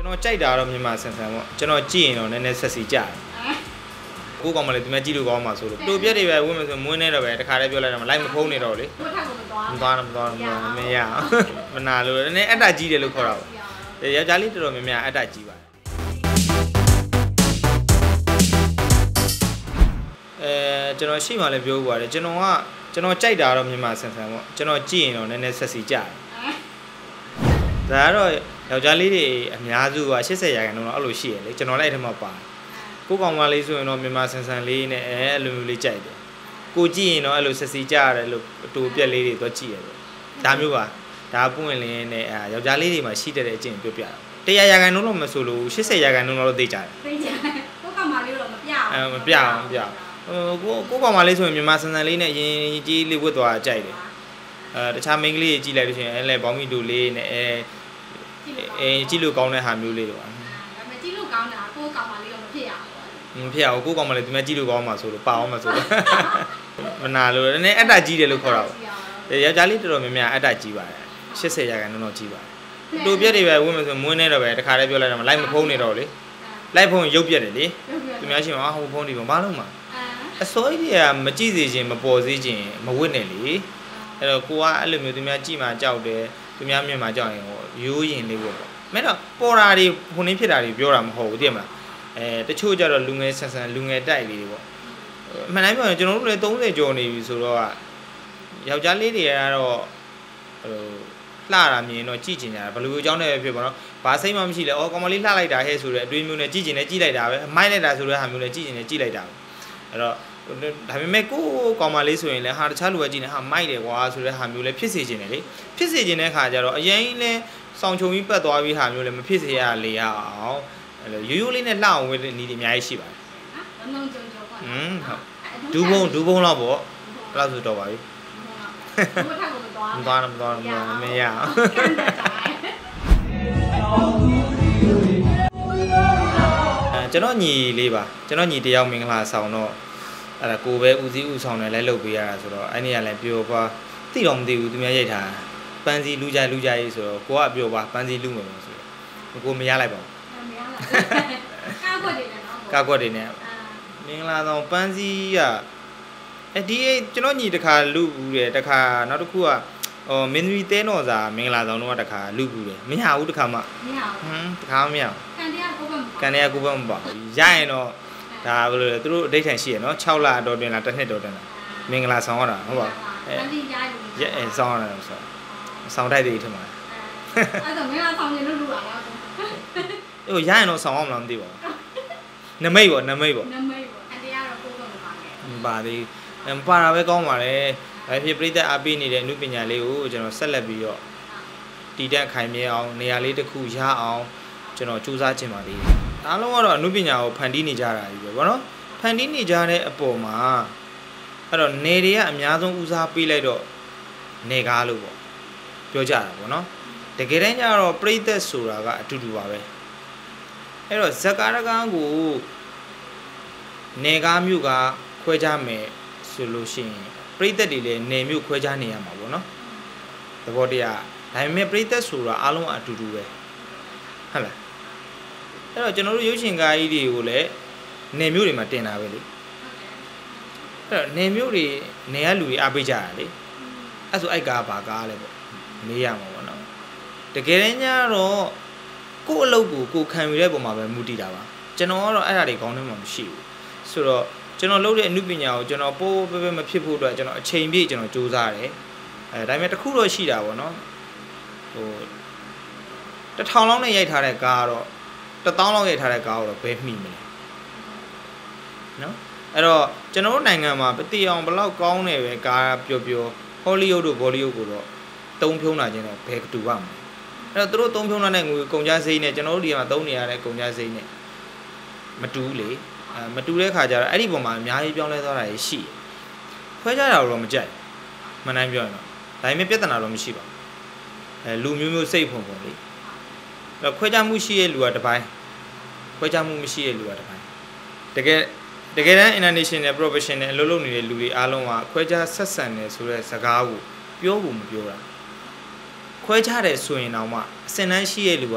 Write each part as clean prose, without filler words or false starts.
တော်ကြိုက်တာတော့မြန်မာဆန်ဆန်ပေါ့ကျွန်တော်ကြည့်ရင်တော့နည်းနည်းဆက်စီကြတယ်ကိုကောင်မလေးဒီမှာကြည့်လို့ကောင်းမှာဆိုလို့တူပြက်တွေပဲဝင်မယ်ဆိုမွေးနေတော့ပဲတခါတည်းပြောလိုက်တော့လိုက်မဖုံးနေတော့လေမသွားမရမနာလို့နည်းနည်းအတ္တကြီးတယ်လို့ခေါ်တာပေါ့ယောက်ျားလေးတော်တော်များများအတ္တကြီးပါတယ်ကျွန်တော်ရှိမှလည်းပြောပါတယ်ကျွန်တော်ကြိုက်တာတော့မြန်မာဆန်ဆန်ပေါ့ကျွန်တော်ကြည့်ရင်တော့နည်းနည်းဆက်စီကြတယ်ဒါကတော့ယောက်ျားလေးတွေအများစုက80%တော့အဲ့လိုရှိရလေကျွန်တော်လည်းအဲ့ထက်မှပါကိုကောင်မလေးဆိုရင်တော့မြန်မာဆန်ဆန်လေးနဲ့အဲ့လိုမျိုးလေးကြိုက်တယ်ကိုကြည့်ရင်တော့အဲ့လိုဆက်စီကြရတယ်လို့အတူပြက်လေးတွေတော့ကြည့်ရတယ်ဒါမျိုးပါဒါပွင့်လင်းနဲ့ယောက်ျားလေးတွေမှာရှိတဲ့အကျင့်ပြောပြတာ100%တော့မဆိုလို့80%တော့သိကြတယ်သိကြကိုကောင်မလေးတော့မပြအောင်မပြအောင်ကိုကောင်မလေးဆိုရင်မြန်မာဆန်ဆန်လေးနဲ့ရင်ကြီးလေးဝတ်သွားကြိုက်တယ်တခြားမိန်းကလေးကြီးကြည့်လိုက်လို့ရှိရင်အဲ့လေဘောင်းမီတူလေးနဲ့ကြည့်လို့ကောင်းတဲ့ဟာမျိုးလေးတော့ဒါပေမဲ့ကြည့်လို့ကောင်းတာကိုကောင်မလေးတော့မဖြစ်ရဘူးမဖြစ်အောင်ကိုကောင်မလေးဒီမှာကြည့်လို့ကောင်းမှာဆိုလို့ပါအောင်မှာဆိုလို့မနာလို့နည်းနည်းအတ္တကြီးတယ်လို့ခေါ်တာပေါ့ယောက်ျားလေးတော်တော်များများအတ္တကြီးပါတယ်80%တော့ကြီးပါတယ်တူပြက်တွေပဲဝင်မယ်ဆိုမွေးနေတော့ပဲတခါတည်းပြောလိုက်တော့လိုက်မဖုံးနေတော့လေလိုက်ဖုံးရုပ်ပြက်တယ်လေသူများရှိမှာဟိုဖုံးဒီမှာဘာလို့မှာအစိုးရကမကြည့်စေခြင်းမပေါ်စေခြင်းမဝတ်နဲ့လေအဲ့တော့ကိုကအဲ့လိုမျိုးသူများကြည့်မှကြောက်တယ်သူများမြင်မှကြောက်ရင်ဟိုရိုးရင်လေးပေါ့မဲတော့ပေါ်တာတွေခုနှင်းဖြစ်တာတွေပြောတာမဟုတ်ဘူးသိရမလားတချို့ကြတော့လူငယ်ဆန်ဆန်လူငယ်တိုက်လေးတွေပေါ့အမှန်တိုင်းပြောရင်ကျွန်တော်တို့လည်း30ကျော်နေပြီဆိုတော့ယောက်ျားလေးတွေကတော့ဟိုလှတာမြင်တော့ကြည့်ကျင်ကြတာဘယ်လိုအကြောင်းနဲ့ဖြစ်ပါတော့ဘာစိတ်မှမရှိလဲအော်ကောင်မလေးလှလိုက်တာဟဲ့ဆိုတဲ့အတွေးမျိုးနဲ့ကြည့်ကျင်နဲ့ကြည့်လိုက်တာပဲမိုက်လိုက်တာဆိုတဲ့ဟာမျိုးနဲ့ကြည့်ကျင်နဲ့ကြည့်လိုက်တာအဲ့တော့ဒါပေမဲ့ကိုကောင်မလေးဆိုရင်လည်းဟာတခြားလူကကြည့်နေဟာမိုက်တယ်ကွာဆိုတဲ့ဟာမျိုးလည်းဖြစ်စေခြင်းတယ်လေဖြစ်စေခြင်းတဲ့ခါကျတော့အရင်လဲစောင်ချုံကြီးပတ်သွားပြီးဟာမျိုးလည်းမဖြစ်စေရလေရအောင်အဲ့လိုရိုးရိုးလေးနဲ့လှအောင်ဝယ်တဲ့နည်းတွေအများကြီးရှိပါတယ်နော်လုံးကြုံကြုံပေါ့ဟုတ်ဒူးဘုံလောက်ပေါ့အဲ့လောက်ဆိုတော့ပါပြီဘုထက်ကိုမသွားမရကျွန်တော်ညီလေးပါကျွန်တော်ညီတယောက်မင်္ဂလာဆောင်တော့အဲ့ဒါကိုပဲဦးစီးဦးဆောင်တယ်လဲလုပ်ပေးရတာဆိုတော့အဲ့ဒီကလည်းပြောပါသိတော့မသိဘူးသူများရိုက်ထားပန်းစီလူကြရေးဆိုတော့ကိုကပြောပါပန်းစီလူမယ်ဆိုတော့ကိုမရလိုက်ပါဘူးမရလိုက်ကားကွက်တွေနဲ့နော်ကားကွက်တွေနဲ့မင်္ဂလာဆောင်ပန်းစီကဒီကျွန်တော်ညီတခါလူဘူးတယ်တခါနောက်တစ်ခုကမင်းသမီးတဲတော်စာမင်္ဂလာဆောင်တော့တခါလူဘူးတယ်မရဘူးတခါမှမရဘူးတခါမရဘူးကန်တရားကိုဘမပါရရင်တော့ဒါဘယ်လိုလဲသူတို့အဓိဋ္ဌာန်ရှိရနော်6လတော်တွင်လားတစ်နှစ်တော်တွင်လားမင်္ဂလာဆောင်ရတာဟုတ်ပါဆောင်ရတာဆိုဆောင်တိုက်တွေထင်ပါအဲ့တော့မင်္ဂလာဆောင်ရင်လို့လူပါလားဟိုရရင်တော့ဆောင်အောင်မလားမသိပါဘူးနမိတ်ပေါ့အတရားတော့ကိုဘမပါခဲ့ပါသေးပါတာပဲကောင်းပါလေဒါဖြစ်ပြိတ္တအပိနေတဲ့အမှုပညာလေးကိုကျွန်တော်ဆက်လက်ပြီးတော့တည်တက်ခိုင်မြဲအောင်နေရာလေးတစ်ခုရအောင်ကျွန်တော်စူးစမ်းခြင်းပါသေးတယ်အားလုံးကတော့အမှုပညာကိုဖန်တီးနေကြတာကြီးပဲဗောနော်ဖန်တီးနေကြတဲ့အပေါ်မှာအဲ့တော့နေတွေကအများဆုံးဦးစားပေးလိုက်တော့နေကားလို့ပေါ့ပြောကြတာဗောနော်တကယ်တမ်းကျတော့ပြိတ္တဆိုတာကအတူတူပါပဲအဲ့တော့ဇကာရကန်းကိုနေကားမျိုးကခွဲခြားမယ်ဆိုလို့ရှိရင်ပရိသတ်တွေလည်းနေမျိုးခွဲခြားနေရမှာပေါ့နော်သဘောတရားဒါပေမဲ့ပရိသတ်ဆိုတာအားလုံးအတူတူပဲဟုတ်လားအဲ့တော့ကျွန်တော်တို့ရုပ်ရှင်ကားကြီးတွေကိုလည်းနေမျိုးတွေမှာတင်တာပဲလေအဲ့တော့နေမျိုးတွေနေရလူတွေအားပေးကြတာလေအဲ့ဆိုအိုက်ကားဘာကားလဲပေါ့မေးရမှာပေါ့နော်တကယ်တမ်းကျတော့ကိုယ့်အလုပ်ကိုခံယူတဲ့ပုံမှာပဲမူတည်တာပါကျွန်တော်ကတော့အဲ့ဒါတွေကောင်းနေမှာမရှိဘူးဆိုတော့ကျွန်တော်လုပ်တဲ့အမှုပညာကိုကျွန်တော်ပိုးပဲမဖြစ်ဖို့အတွက်ကျွန်တော်အချိန်ပြည့်ကျွန်တော်စူးစမ်းတယ်ဒါပေမဲ့တစ်ခုတော့ရှိတာပေါ့နော်ဟို1000လောက်နဲ့ရိုက်ထားတဲ့ကားကတော့1000လောက်ရိုက်ထားတဲ့ကားတော့ဘယ်မှီမလဲနော်အဲ့တော့ကျွန်တော်တို့နိုင်ငံမှာပတိအောင်ဘလောက်ကောင်းနေပဲကားပျော်ပျော်ဟောလိဝုဒ်တို့ဘောလိဝုဒ်ကိုတော့တုံးဖြုံးတာချင်းတော့ဘယ်တူပါမလဲအဲ့တော့သူတို့တုံးဖြုံးတဲ့ငွေကုန်ကြစိမ့်နဲ့ကျွန်တော်တို့ဒီမှာသုံးနေရတဲ့ကုန်ကြစိမ့်နဲ့မတူးလေမတူတဲ့ခါကျတော့အဲ့ဒီပုံမှာအများကြီးပြောင်းလဲသွားတာရှိခွဲခြားတာတော့မကြိုက်မှန်တိုင်းပြောရင်တော့ဒါပေမဲ့ပြဿနာတော့မရှိပါဘူးလူမျိုးမျိုးစိတ်ဖုံဖုံလေအဲ့ခွဲခြားမှုရှိရဲ့လူကတစ်ပိုင်းခွဲခြားမှုမရှိရဲ့လူကတစ်ပိုင်းတကယ်တမ်း international professional အလုပ်လုပ်နေတဲ့လူတွေအားလုံးကခွဲခြားဆက်ဆံတယ်ဆိုတဲ့စကားကိုပြောဖို့မပြောတာခွဲခြားတယ်ဆိုရင်တော့မှအစင်တန်းရှိရဲ့လူက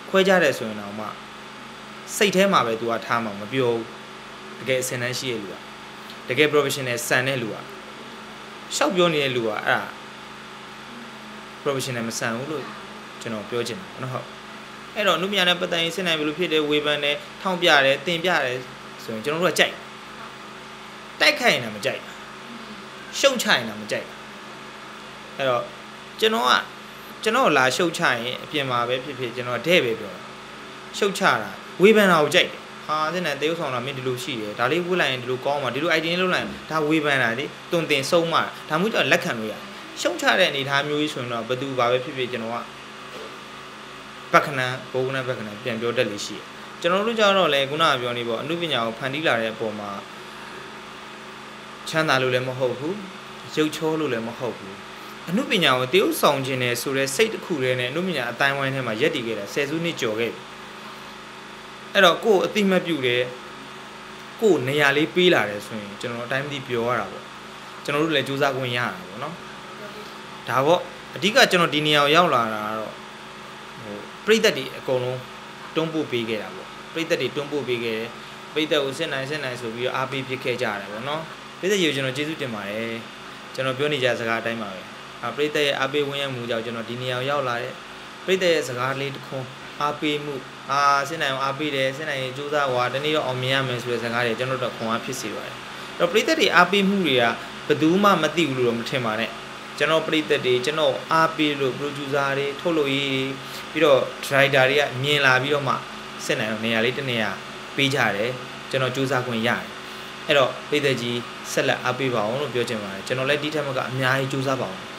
ခွဲကြတယ်ဆိုရင်တော့မှစိတ်ထဲမှာပဲ तू ကထားမှာမပြောဘူးတကယ်အစင်တန်းရှိရဲ့လူကတကယ် professional ဆန်တဲ့လူကရှောက်ပြောနေတဲ့လူကအဲ့ဒါ professional မဆန်ဘူးလို့ကျွန်တော်ပြောချင်တယ်နော်ဟုတ်အဲ့တော့အမှုပညာနဲ့ပတ်သက်ရင်စစ်နိုင်ဘယ်လိုဖြစ်တယ်ဝေဖန်တယ်ထောင်ပြတယ်တင်ပြတယ်ဆိုရင်ကျွန်တော်တို့ကကြိုက်တိုက်ခိုက်ရင်လည်းမကြိုက်ရှုံချရင်လည်းမကြိုက်အဲ့တော့ကျွန်တော်လာရှုံချရင်အပြင်မှာပဲဖြစ်ဖြစ်ကျွန်တော်တဲ့ပဲပြောရှုံချတာဝေဖန်တာကိုကြိုက်တယ်ဟာစစ်နိုင်တေးဥဆောင်တာမင်းဒီလိုရှိတယ်ဒါလေးဝေးလိုက်ရင်ဒီလိုကောင်းမှာဒီလို idea လုပ်လိုက်ရင်ဒါဝေဖန်တာလေတွင်တင်ဆုံးမှာဒါမှမဟုတ်လက်ခံလို့ရရှုံချတဲ့အနေထားမျိုးကြီးဆိုရင်တော့ဘယ်သူဘာပဲဖြစ်ဖြစ်ကျွန်တော်ကပက္ခဏာဘုံနဲ့ပက္ခဏာပြန်ပြောတတ်လို့ရှိတယ်ကျွန်တော်တို့ကြတော့လေခုနကပြောနေပေါ့အမှုပညာကိုဖန်တီးလာတဲ့အပေါ်မှာချမ်းသာလို့လည်းမဟုတ်ဘူးရုပ်ချောလို့လည်းမဟုတ်ဘူးအမှုပညာကိုတည်ဥဆောင်ခြင်းနဲ့ဆိုတဲ့စိတ်တစ်ခုတည်းနဲ့အမှုပညာအတိုင်းဝိုင်းထဲမှာရက်တည်ခဲ့တာဆယ်စုနှစ်ကျော်ခဲ့ပြီအဲ့တော့ကိုယ်အတိမတ်ပြုတယ်ကိုယ်နေရာလေးပေးလာတယ်ဆိုရင်ကျွန်တော်အတိုင်းမသိပြောရတာပေါ့ကျွန်တော်တို့လည်းစူးစမ်းခွင့်ရတာပေါ့နော်ဒါပေါ့အဓိကကျွန်တော်ဒီနေရာကိုရောက်လာတာကတော့ဟိုပြည်သက်တွေအကုန်လုံးတွန်းပို့ပေးခဲ့တာပေါ့ပြည်သက်တွေတွန်းပို့ပေးခဲ့တယ်ပြည်သက်ကိုစစ်နိုင်ဆိုပြီးတော့အားပေးဖြစ်ခဲ့ကြတယ်ပေါ့နော်ပြည်သက်ရေကျွန်တော်ကျေးဇူးတင်ပါတယ်ကျွန်တော်ပြောနေကြစကားအတိုင်းပါပဲပြည်သက်ရဲ့အားပေးဝန်းရမှုကြောင့်ကျွန်တော်ဒီနေရာကိုရောက်လာတယ်ပြည်သက်ရဲ့စကားလေးတစ်ခွန်းအားပေးမှုစစ်နိုင်အောင်အားပေးတယ်စစ်နိုင်ရင်စူးစမ်းဟွာတနေ့တော့အောင်မြင်ရမယ်ဆိုတဲ့စကားတွေကျွန်တော်တို့ခွန်အားဖြစ်စေပါတယ်အဲ့တော့ပြည်သက်တွေအားပေးမှုတွေကဘယ်သူမှမသိဘူးလို့တော့မထင်ပါနဲ့ကျွန်တော်ပြည်သက်တွေကျွန်တော်အားပေးလို့ producer တွေထုတ်လို့ရေးပြီးတော့ driver တွေကမြင်လာပြီးတော့မှစစ်နိုင်အောင်နေရာလေးတစ်နေရာပေးကြတယ်ကျွန်တော်စူးစမ်းခွင့်ရတယ်အဲ့တော့ပြည်သက်ကြီးဆက်လက်အားပေးပါအောင်လို့ပြောချင်ပါတယ်ကျွန်တော်လည်းဒီထက်မှကအများကြီးစူးစမ်းပါအောင်